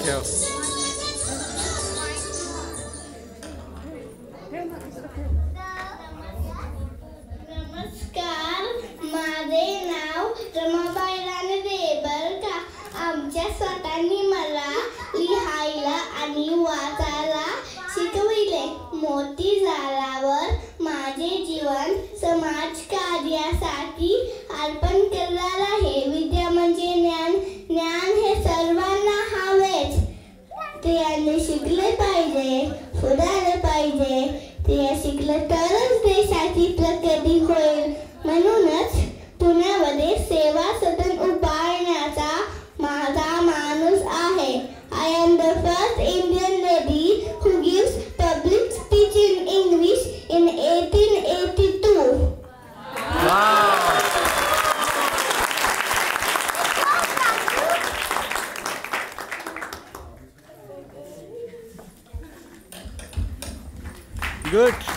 ठेव. नमस्कार, माझे नाव रमाबाई बरं का. आमच्या स्वतःनी मला लिहायला आणि वाचायला शिकविले. मोठी झाल्यावर माझे जीवन समाजकार्यासाठी अर्पण करणार आहे. विद्या म्हणजे ज्ञान. ज्ञान हे सर्वांना हवेच. स्त्रियांनी शिकले पाहिजे, पुढारले पाहिजे. स्त्रिया शिकलं तरच देशाची प्रगती होईल. म्हणूनच पुण्यामध्ये सेवा सदन उभारण्याचा माझा माणूस आहे. I am the first Indian lady who gives public speech in English in 1882. Wow. Good.